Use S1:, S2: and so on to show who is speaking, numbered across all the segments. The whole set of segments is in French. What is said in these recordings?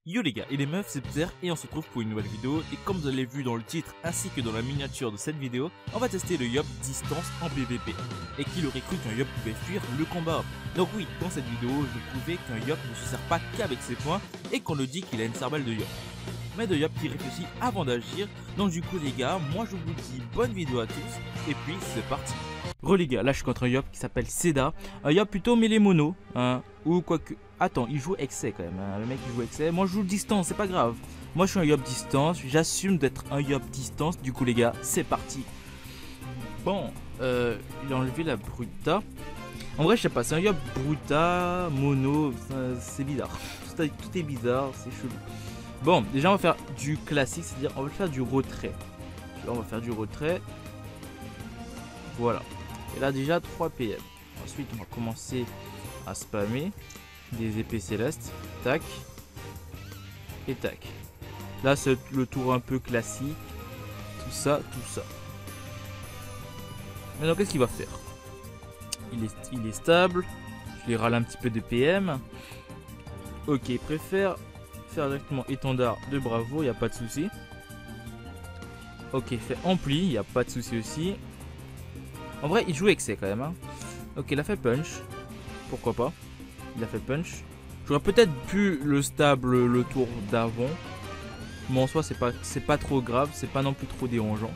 S1: Yo les gars et les meufs, c'est Pzer et on se retrouve pour une nouvelle vidéo. Et comme vous l'avez vu dans le titre ainsi que dans la miniature de cette vidéo, on va tester le Yop distance en PVP. Et qui aurait cru qu'un Yop pouvait fuir le combat. Donc oui, dans cette vidéo, je prouvais qu'un Yop ne se sert pas qu'avec ses points et qu'on le dit qu'il a une sarbelle de Yop. Mais de Yop qui réfléchit avant d'agir. Donc du coup les gars, moi je vous dis bonne vidéo à tous et puis c'est parti. Les gars, là je suis contre un Yop qui s'appelle Seda. Un Yop plutôt mêlé mono, hein, ou quoique... Attends, il joue excès quand même, hein. Le mec il joue excès. Moi je joue distance, c'est pas grave. Moi je suis un Yop distance, j'assume d'être un Yop distance. Du coup les gars, c'est parti. Bon, il a enlevé la Bruta. En vrai je sais pas, c'est un Yop Bruta, mono, c'est bizarre. Tout est bizarre, c'est chelou. Bon, déjà on va faire du classique, c'est-à-dire on va faire du retrait. Là on va faire du retrait. Voilà. Et là déjà 3 PM. Ensuite on va commencer à spammer des épées célestes. Tac. Et tac. Là c'est le tour un peu classique. Tout ça, tout ça. Maintenant qu'est-ce qu'il va faire? Il est stable. Je lui râle un petit peu de PM. Ok, il préfère faire directement étendard de bravo, il n'y a pas de souci. Ok, fait ampli, il n'y a pas de souci aussi. En vrai, il joue excès quand même. Hein. Ok, il a fait punch. Pourquoi pas? Il a fait punch. J'aurais peut-être pu le stable le tour d'avant. Mais en soi, c'est pas trop grave. C'est pas non plus trop dérangeant.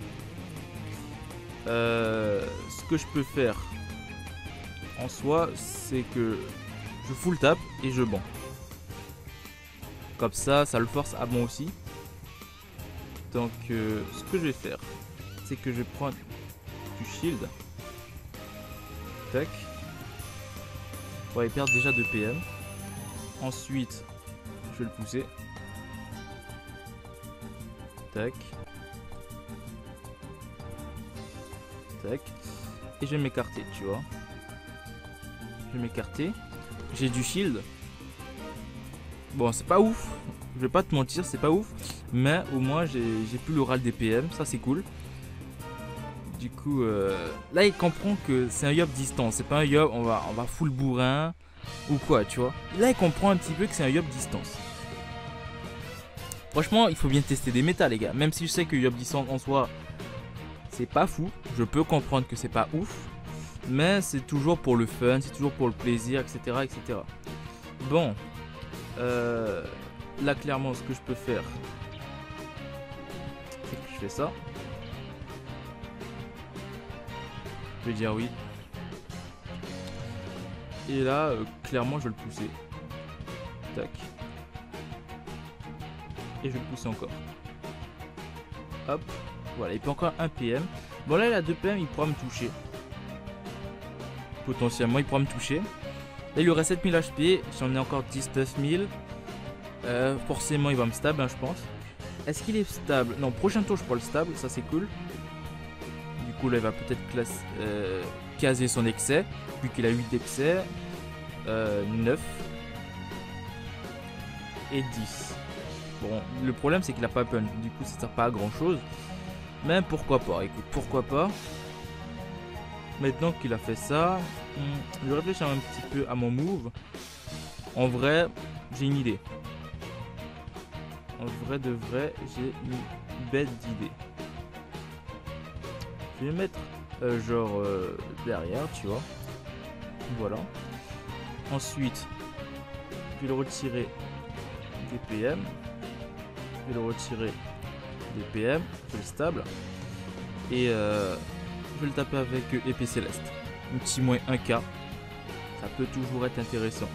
S1: Ce que je peux faire en soi, c'est que je full tap et je ban. Comme ça le force à ban aussi. Donc, ce que je vais faire, c'est que je vais prendre du shield. Tac. On va perdre déjà 2 PM. Ensuite, je vais le pousser. Tac. Tac. Et je vais m'écarter, tu vois. Je vais m'écarter. J'ai du shield. Bon, c'est pas ouf. Je vais pas te mentir, c'est pas ouf. Mais au moins, j'ai plus le râle des PM. Ça, c'est cool. Du coup, là il comprend que c'est un Yop distance, c'est pas un Yop on va full bourrin ou quoi, tu vois. Là il comprend un petit peu que c'est un Yop distance. Franchement, il faut bien tester des méta les gars. Même si je sais que Yop distance en soi, c'est pas fou. Je peux comprendre que c'est pas ouf. Mais c'est toujours pour le fun, c'est toujours pour le plaisir, etc. etc. Bon, là clairement ce que je peux faire, c'est que je fais ça. Je vais dire oui. Et là, clairement, je vais le pousser. Tac. Et je vais le pousser encore. Hop. Voilà, il peut encore 1 PM. Bon, là, il a 2 PM, il pourra me toucher. Potentiellement, il pourra me toucher. Là, il lui reste 7000 HP. J'en ai encore 19000. Forcément, il va me stab, hein, je pense. Est-ce qu'il est stable? Non, prochain tour, je prends le stable. Ça, c'est cool. Du coup là il va peut-être caser son excès vu qu'il a 8 excès, 9 et 10. Bon, le problème c'est qu'il a pas punch, du coup ça sert pas à grand chose, mais pourquoi pas, écoute, pourquoi pas. Maintenant qu'il a fait ça, je réfléchis un petit peu à mon move. En vrai j'ai une idée, en vrai de vrai j'ai une bête d'idée. Je vais mettre genre derrière, tu vois. Voilà. Ensuite, je vais le retirer des PM. Je vais le retirer des PM. Je vais le stable. Et je vais le taper avec épée céleste. Un petit moins 1k. Ça peut toujours être intéressant.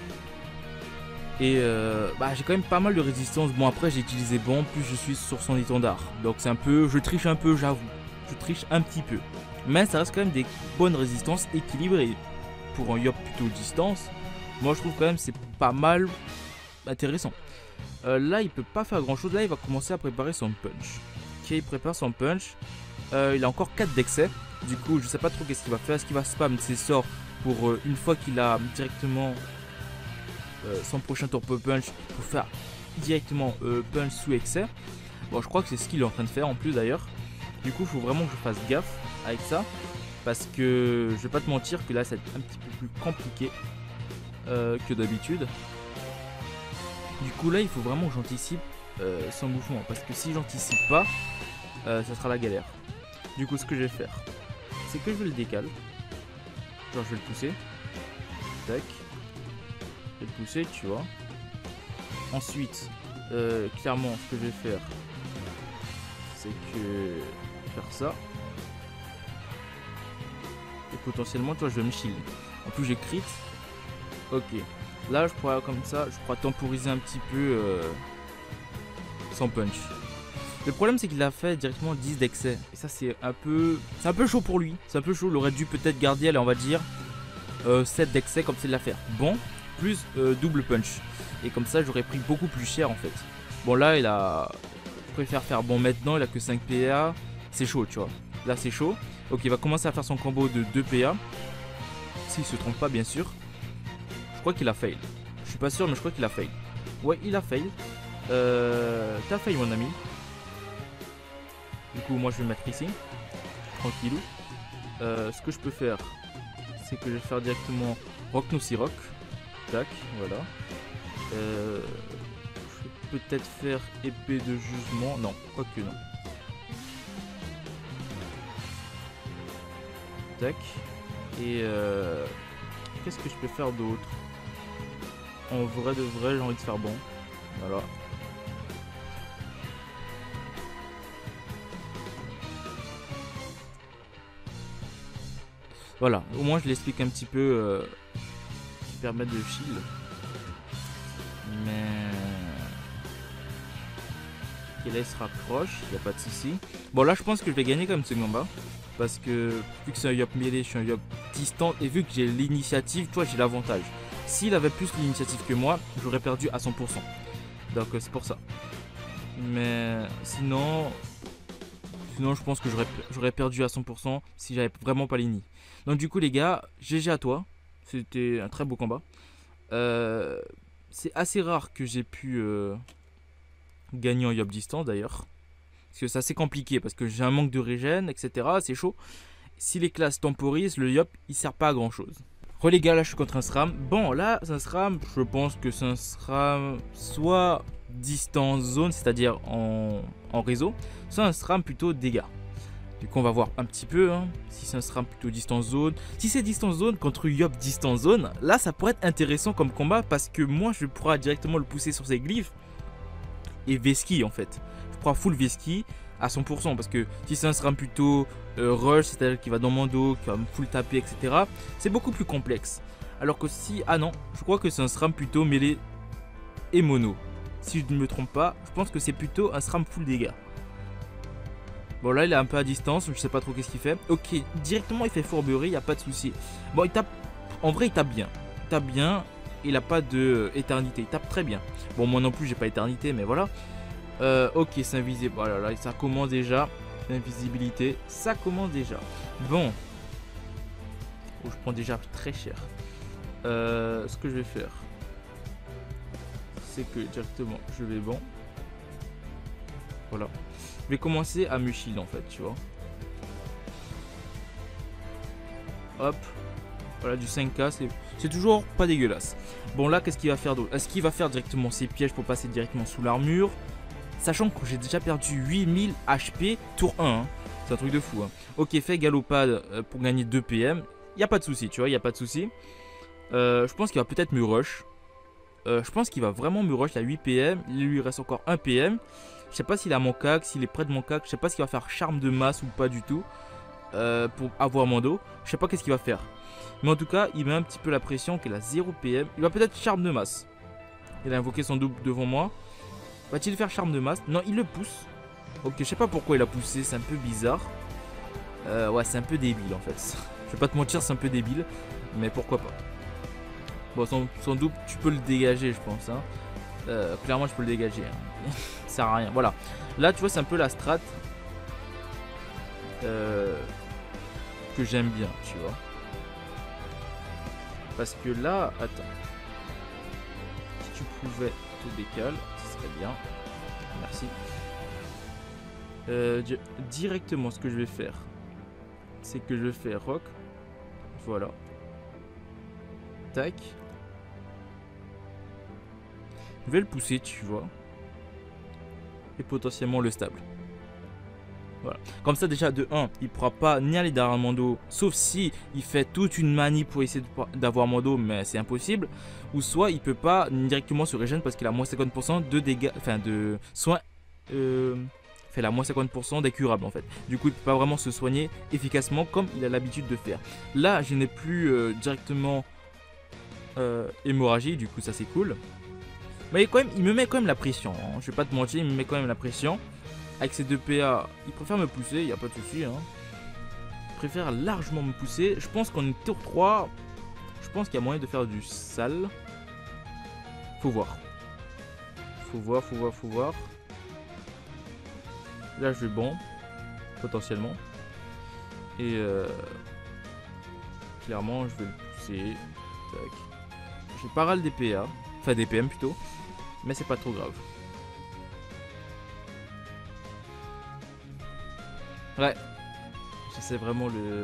S1: Et j'ai quand même pas mal de résistance. Bon après j'ai utilisé bon, plus je suis sur son étendard. Donc c'est un peu, je triche un peu, j'avoue. Je triche un petit peu, mais ça reste quand même des bonnes résistances équilibrées pour un Yop plutôt distance. Moi je trouve quand même c'est pas mal intéressant. Là il peut pas faire grand chose. Là il va commencer à préparer son punch. Ok, il prépare son punch. Il a encore 4 d'excès. Du coup je sais pas trop qu'est-ce qu'il va faire. Est-ce qu'il va spam ses sorts pour une fois qu'il a directement son prochain tour punch pour faire directement punch sous excès. Bon je crois que c'est ce qu'il est en train de faire en plus d'ailleurs. Du coup, il faut vraiment que je fasse gaffe avec ça. Parce que je vais pas te mentir que là, c'est un petit peu plus compliqué que d'habitude. Du coup là il faut vraiment que j'anticipe son mouvement, parce que si j'anticipe pas, ça sera la galère. Du coup ce que je vais faire, c'est que je vais le décaler. Genre je vais le pousser. Tac. Je vais le pousser, tu vois. Ensuite, clairement ce que je vais faire, c'est que faire ça. Et potentiellement, tu vois, je vais me shield. En plus, j'ai crit. Ok. Là, je pourrais comme ça, je pourrais temporiser un petit peu sans punch. Le problème, c'est qu'il a fait directement 10 d'excès. Et ça, c'est un peu chaud pour lui. C'est un peu chaud. Il aurait dû peut-être garder, allez, on va dire 7 d'excès comme c'est de la faire. Bon, plus double punch. Et comme ça, j'aurais pris beaucoup plus cher en fait. Bon, là, il a. Je préfère faire. Bon, maintenant, il a que 5 PA. C'est chaud, tu vois. Là, c'est chaud. Ok, il va commencer à faire son combo de 2 PA. S'il se trompe pas, bien sûr. Je crois qu'il a fail. Je suis pas sûr, mais je crois qu'il a fail. Ouais, il a fail. T'as fail, mon ami. Du coup, moi, je vais me mettre ici. Tranquillou. Ce que je peux faire, c'est que je vais faire directement Rock No Rock. Tac, voilà. Je vais peut-être faire épée de jugement. Non, quoique non. Tac. Et qu'est-ce que je peux faire d'autre? En vrai de vrai, j'ai envie de faire bon. Voilà. Voilà, au moins je l'explique un petit peu qui permet de shield. Mais et là il se rapproche, il n'y a pas de souci. Bon là je pense que je vais gagner quand même ce combat. Parce que vu que c'est un yop mêlé, je suis un yop distant. Et vu que j'ai l'initiative, tu vois, j'ai l'avantage. S'il avait plus l'initiative que moi, j'aurais perdu à 100%. Donc c'est pour ça. Mais sinon je pense que j'aurais perdu à 100% si j'avais vraiment pas l'ini. Donc du coup les gars, GG à toi. C'était un très beau combat. C'est assez rare que j'ai pu gagner en yop distance d'ailleurs. Parce que c'est assez compliqué, parce que j'ai un manque de régène, etc. C'est chaud. Si les classes temporisent, le yop il sert pas à grand chose. Re les gars, là je suis contre un SRAM. Bon là, c'est un SRAM, je pense que c'est un SRAM soit distance zone, c'est-à-dire en réseau, soit un SRAM plutôt dégâts. Du coup on va voir un petit peu hein, si c'est un SRAM plutôt distance zone. Si c'est distance zone contre yop distance zone, là ça pourrait être intéressant comme combat, parce que moi je pourrais directement le pousser sur ses glyphes et Veski en fait. Je pourrais full Veski à 100%, parce que si c'est un SRAM plutôt rush, c'est-à-dire qui va dans mon dos, qui va me full taper, etc., c'est beaucoup plus complexe. Alors que si, ah non, je crois que c'est un SRAM plutôt mêlé et mono. Si je ne me trompe pas, je pense que c'est plutôt un SRAM full dégâts. Bon là il est un peu à distance, je sais pas trop qu'est-ce qu'il fait. Ok, directement il fait fourberie, il n'y a pas de souci. Bon il tape, en vrai il tape bien. Il tape bien, il a pas de éternité, il tape très bien. Bon moi non plus j'ai pas éternité, mais voilà. Ok, c'est invisible. Voilà, là, ça commence déjà. L'invisibilité, ça commence déjà. Bon. Oh, je prends déjà très cher. Ce que je vais faire, c'est que directement, je vais bon. Voilà. Je vais commencer à me shield en fait, tu vois. Hop. Voilà, du 5K, c'est toujours pas dégueulasse. Bon, là, qu'est-ce qu'il va faire d'autre? Est-ce qu'il va faire directement ses pièges pour passer directement sous l'armure? Sachant que j'ai déjà perdu 8000 HP tour 1. Hein. C'est un truc de fou. Hein. Ok, fait galopade pour gagner 2 PM. Il n'y a pas de souci, tu vois, il n'y a pas de souci. Je pense qu'il va peut-être me rush. Je pense qu'il va vraiment me rush à 8 PM. Il lui reste encore 1 PM. Je sais pas s'il a mon cac, s'il est près de mon cac. Je sais pas s'il va faire charme de masse ou pas du tout. Pour avoir mon dos. Je sais pas qu'est-ce qu'il va faire. Mais en tout cas, il met un petit peu la pression qu'il a 0 PM. Il va peut-être charme de masse. Il a invoqué son double devant moi. Va-t-il faire charme de masse? Non, il le pousse. Ok, je sais pas pourquoi il a poussé, c'est un peu bizarre. Ouais, c'est un peu débile en fait. Je vais pas te mentir, c'est un peu débile. Mais pourquoi pas. Bon, son double, tu peux le dégager, je pense. Hein. Clairement, je peux le dégager. Hein. Ça sert à rien. Voilà. Là, tu vois, c'est un peu la strat que j'aime bien, tu vois. Parce que là, attends. Si tu pouvais te décaler, ce serait bien. Merci. Directement, ce que je vais faire, c'est que je vais faire rock. Voilà. Tac. Je vais le pousser, tu vois. Et potentiellement le stable. Voilà. Comme ça déjà de 1, il pourra pas ni aller derrière Mondo, sauf si il fait toute une manie pour essayer d'avoir Mondo, mais c'est impossible. Ou soit il peut pas directement se régénérer parce qu'il a moins 50% de dégâts, enfin de soins, fait la moins 50% d'incurable en fait. Du coup il peut pas vraiment se soigner efficacement comme il a l'habitude de faire. Là je n'ai plus directement hémorragie, du coup ça c'est cool. Mais quand même, il me met quand même la pression, hein. Je vais pas te mentir, il me met quand même la pression. Avec ses 2 PA, il préfère me pousser, il n'y a pas de souci. Hein. Il préfère largement me pousser. Je pense qu'en tour 3, je pense qu'il y a moyen de faire du sale. Faut voir. Faut voir. Là, je vais bon, potentiellement. Et clairement, je vais le pousser. Tac. J'ai pas ras des PA, enfin des PM plutôt, mais c'est pas trop grave. Ouais, c'est vraiment le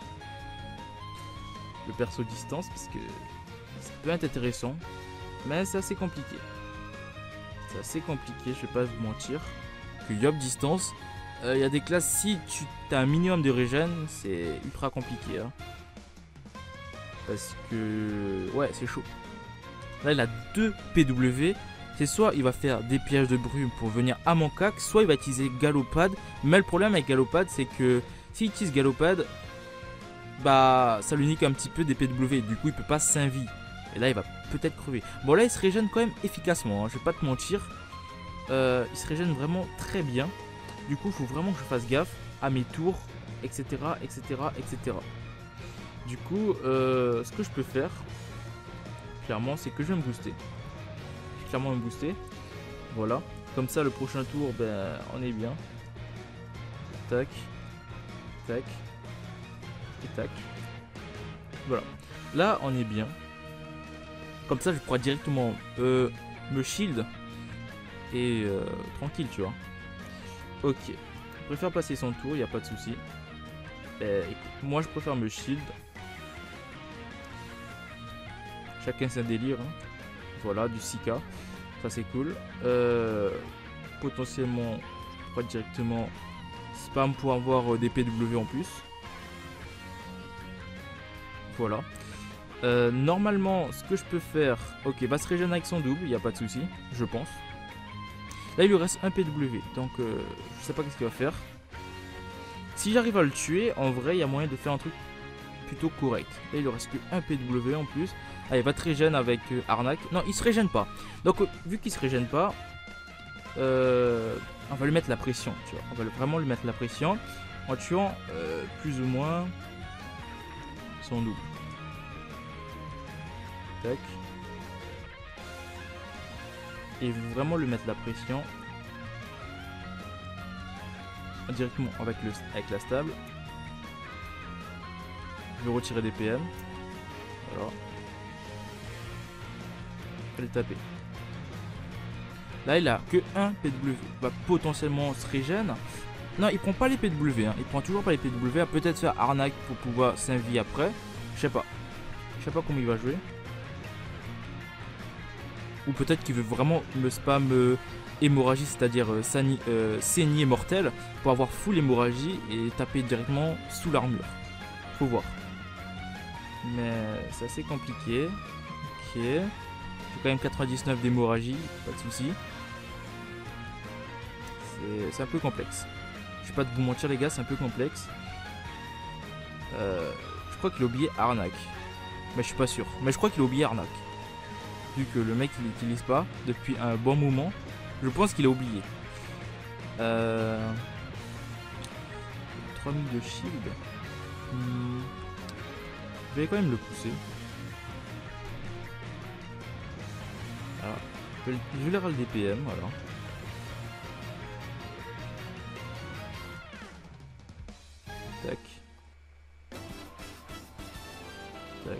S1: perso distance parce que ça peut être intéressant, mais c'est assez compliqué. C'est assez compliqué, je vais pas vous mentir. Que Yob distance, il y a des classes, si tu as un minimum de régène, c'est ultra compliqué. Hein. Parce que, ouais, c'est chaud. Là, il a 2 PW. C'est soit il va faire des pièges de brume pour venir à mon cac, soit il va utiliser Galopade. Mais le problème avec Galopade, c'est que s'il utilise Galopade, bah ça lui nique un petit peu des PW. Du coup, il peut pas s'invie. Et là, il va peut-être crever. Bon, là, il se régène quand même efficacement. Hein, je vais pas te mentir. Il se régène vraiment très bien. Du coup, il faut vraiment que je fasse gaffe à mes tours, etc. Du coup, ce que je peux faire, clairement, c'est que je vais me booster. Me booster, voilà, comme ça le prochain tour ben on est bien, tac tac et tac, voilà, là on est bien, comme ça je pourrais directement me shield et tranquille, tu vois. Ok, je préfère passer son tour, il n'y a pas de souci. Moi je préfère me shield, chacun c'est un délire, hein. Voilà, du 6K, ça c'est cool. Potentiellement, je pourrais directement spam pour avoir des PW en plus. Voilà. Normalement, ce que je peux faire, ok, va se régénérer avec son double, il n'y a pas de souci, je pense. Là, il lui reste un PW, donc je sais pas qu'est-ce qu'il va faire. Si j'arrive à le tuer, en vrai, il y a moyen de faire un truc plutôt correct. Là, il lui reste que un PW en plus. Allez, va te régène avec Arnaque. Non, il se régène pas. Donc, vu qu'il se régène pas, on va lui mettre la pression, tu vois. On va vraiment lui mettre la pression en tuant plus ou moins son double. Tac. Et vraiment lui mettre la pression directement avec la stable. Je vais retirer des PM. Voilà. Le taper. Là il a que un PW. Va potentiellement se régène. Non, il prend pas les PW, hein. Il prend toujours pas les PW. Il va peut-être faire arnaque pour pouvoir s'invie après. Je sais pas. Je sais pas comment il va jouer. Ou peut-être qu'il veut vraiment me spam hémorragie, c'est-à-dire saignée mortelle, pour avoir full hémorragie et taper directement sous l'armure. Faut voir. Mais c'est assez compliqué. Ok. J'ai quand même 99 d'hémorragie, pas de souci. C'est un peu complexe. Je vais pas vous mentir les gars, c'est un peu complexe. Je crois qu'il a oublié arnaque. Mais je suis pas sûr. Mais je crois qu'il a oublié arnaque. Vu que le mec il l'utilise pas depuis un bon moment. Je pense qu'il a oublié. 3000 de shield. Je vais quand même le pousser. Alors, je vais le DPM, voilà. Tac. Tac.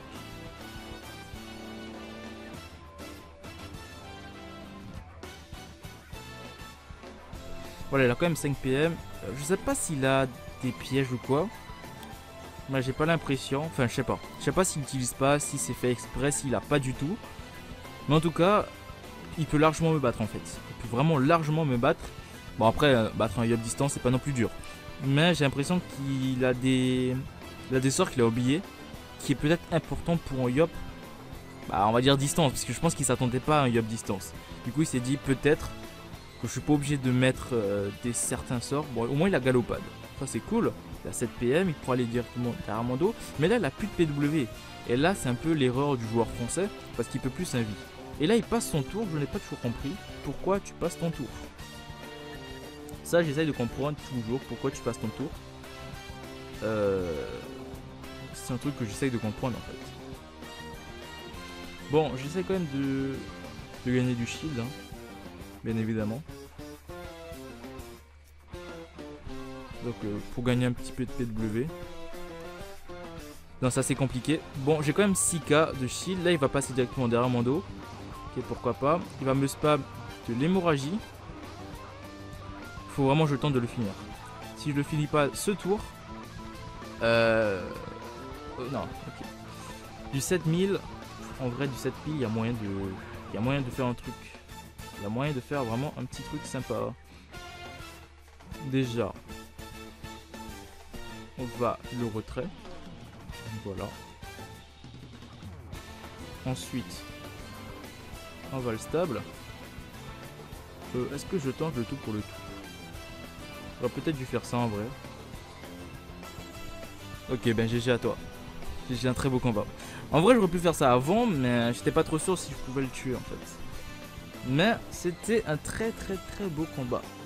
S1: Voilà, il a quand même 5 PM. Je sais pas s'il a des pièges ou quoi. Moi j'ai pas l'impression. Enfin, je sais pas. Je sais pas s'il n'utilise pas, si c'est fait exprès, s'il a pas du tout. Mais en tout cas, il peut largement me battre en fait. Il peut vraiment largement me battre. Bon après, battre un Yop distance, c'est pas non plus dur. Mais j'ai l'impression qu'il a des sorts qu'il a oubliés, qui est peut-être important pour un Yop. Bah on va dire distance, parce que je pense qu'il s'attendait pas à un Yop distance. Du coup il s'est dit peut-être que je suis pas obligé de mettre certains sorts. Bon au moins il a galopade, ça c'est cool. Il a 7 PM, il pourra aller directement à Armando. Mais là il a plus de PW. Et là c'est un peu l'erreur du joueur français, parce qu'il peut plus sa vie. Et là il passe son tour, je n'ai pas toujours compris pourquoi tu passes ton tour. Ça j'essaye de comprendre toujours pourquoi tu passes ton tour. C'est un truc que j'essaye de comprendre en fait. Bon, j'essaie quand même de gagner du shield, hein, bien évidemment. Donc pour gagner un petit peu de PW. Non, ça c'est compliqué. Bon, j'ai quand même 6k de shield. Là, il va passer directement derrière Mando. Ok, pourquoi pas. Il va me spam de l'hémorragie. Faut vraiment que je tente de le finir. Si je le finis pas ce tour... non, ok. Du 7000... En vrai, du 7000, il y a moyen de faire un truc. Il y a moyen de faire vraiment un petit truc sympa. Déjà, on va le retrait. Voilà. Ensuite, on va le stable. Est-ce que je tente le tout pour le tout? J'aurais peut-être dû faire ça en vrai. Ok, ben GG à toi. GG, un très beau combat. En vrai, j'aurais pu faire ça avant, mais j'étais pas trop sûr si je pouvais le tuer en fait. Mais c'était un très beau combat.